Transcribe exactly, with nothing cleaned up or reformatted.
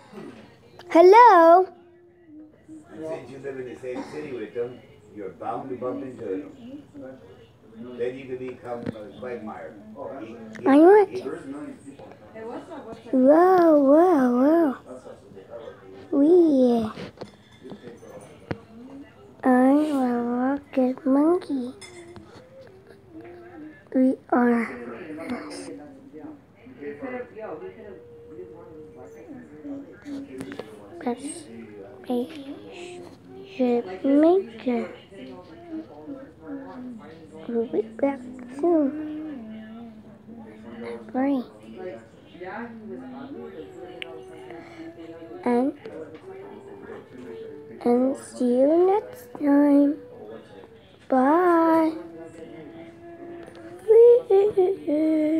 Hello? And since you live in the same city with them, you're bound to bump into them. Then you can become a quagmire. He, I want. he, Whoa, whoa, whoa. We. I'm a rocket monkey. We are. Best spaceship maker. We'll be back soon. Bye. And, and see you next time. Bye.